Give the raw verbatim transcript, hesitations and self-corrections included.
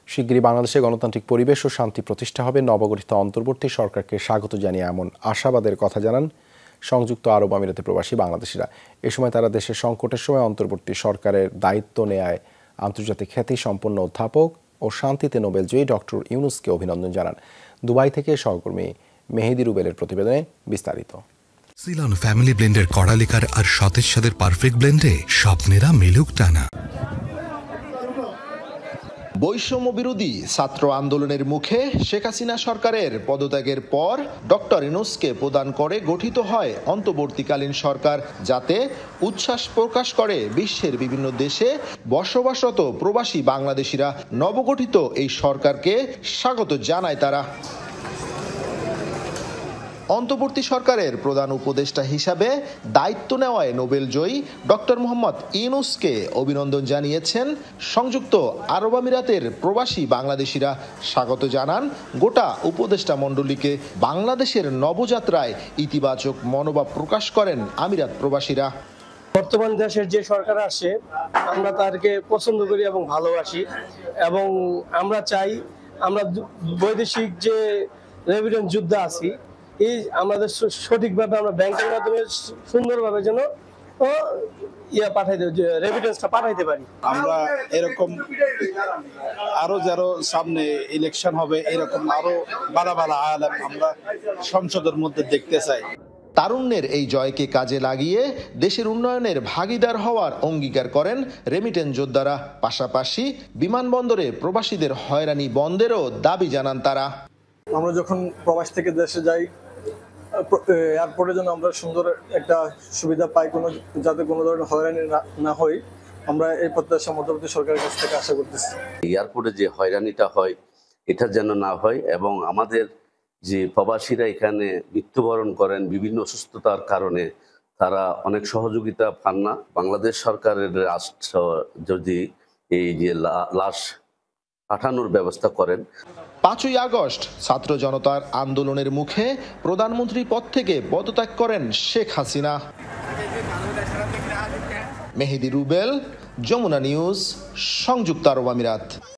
শিগগিরই বাংলাদেশে গণতান্ত্রিক পরিবেশ ও শান্তি প্রতিষ্ঠা হবে। নবগঠিত অন্তর্বর্তী সরকারকে স্বাগত জানিয়ে এমন আশাবাদের কথা জানান সংযুক্ত আরব আমিরাতে প্রবাসী বাংলাদেশিরা। এ সময় তারা দেশের সংকটের সময় অন্তর্বর্তী সরকারের দায়িত্ব নেয়ায় আন্তর্জাতিক খ্যাতিসম্পন্ন অধ্যাপক ও শান্তিতে নোবেলজয়ী ডক্টর ইউনুসকে অভিনন্দন জানান। দুবাই থেকে সহকর্মী মেহেদি রুবেলের প্রতিবেদনে বিস্তারিত। সিলন ফ্যামিলি ব্লেন্ডের কড়ালিকার আর সতেজ স্বাদের পারফেক্ট ব্লেন্ডে স্বপ্নেরা মেলুক টানা। বৈষম্য বিরোধী ছাত্র আন্দোলনের মুখে শেখ হাসিনা সরকারের পদত্যাগের পর ডক্টর ইউনুসকে প্রদান করে গঠিত হয় অন্তর্বর্তীকালীন সরকার, যাতে উচ্ছ্বাস প্রকাশ করে বিশ্বের বিভিন্ন দেশে বসবাসরত প্রবাসী বাংলাদেশিরা। নবগঠিত এই সরকারকে স্বাগত জানায় তারা। অন্তর্বর্তী সরকারের প্রধান উপদেষ্টা হিসাবে দায়িত্ব নেওয়ায় নোবেলজয়ী ডক্টর মোহাম্মদ ইউনুসকে অভিনন্দন জানিয়েছেন সংযুক্ত আরব আমিরাতের প্রবাসী বাংলাদেশিরা। স্বাগত জানান গোটা উপদেষ্টা মণ্ডলীকে। বাংলাদেশের নবযাত্রায় ইতিবাচক মনোভাব প্রকাশ করেন আমিরাত প্রবাসীরা। বর্তমান দেশের যে সরকার আসে আমরা তাদেরকে পছন্দ করি এবং ভালোবাসি, এবং আমরা চাই আমরা বৈদেশিক যে রেভিডেন্স যুদ্ধ আছি এই আমাদের সঠিকভাবে আমরা ব্যাংকের মাধ্যমে সুন্দরভাবে যেন ইয়া পাঠাইতে রেভিডেন্সটা পাঠাইতে পারি। আমরা এরকম আরো যারা সামনে ইলেকশন হবে এরকম আরো বাড়া বাড়া আলাপ আমরা সংসদের মধ্যে দেখতে চাই। তারুণ্যের এই জয়কে কাজে লাগিয়ে দেশের উন্নয়নের ভাগিদার হওয়ার অঙ্গীকার করেন রেমিটেন্স যোদ্ধারা। পাশাপাশি বিমানবন্দরে প্রবাসীদের হয়রানি বন্ধেরও দাবি জানান তারা। আমরা যখন প্রবাস থেকে দেশে যাই এয়ারপোর্টে যেন আমরা সুন্দর একটা সুবিধা পাই, কোনো যাতে কোনো ধরনের হয়রানি না হয়, আমরা এই প্রত্যাশা মধ্যবর্তী সরকারের কাছ থেকে আশা করতেছি। এয়ারপোর্টে যে হয়রানিটা হয় এটা যেন না হয়, এবং আমাদের যে প্রবাসীরা এখানে মৃত্যুবরণ করেন বিভিন্ন অসুস্থতার কারণে তারা অনেক সহযোগিতা পান না। বাংলাদেশ সরকারের রাষ্ট্র যদি এই যে লাশ পাঠানোর ব্যবস্থা করেন। পাঁচই আগস্ট ছাত্র জনতার আন্দোলনের মুখে প্রধানমন্ত্রী পদ থেকে পদত্যাগ করেন শেখ হাসিনা। মেহেদি রুবেল, যমুনা নিউজ, সংযুক্ত আরব আমিরাত।